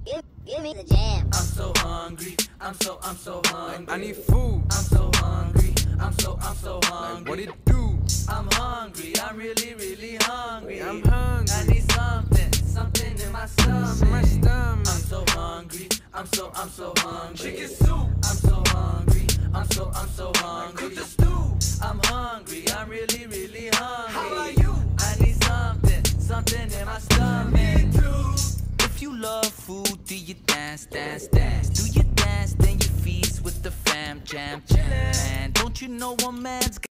Give me the jam. I'm so hungry. I'm so hungry. I need food. I'm so hungry. I'm so hungry. What it do? I'm hungry. I'm really hungry. I'm hungry. I need something in my stomach. My stomach. I'm so hungry. I'm so hungry. Chicken soup. I'm so hungry. I'm so hungry. Cook the stew. I'm hungry. I'm really hungry. How about you? I need something in my stomach. Me too. If you love food, do you dance? Do you dance, then you feast with the fam, jam. Man, don't you know a man's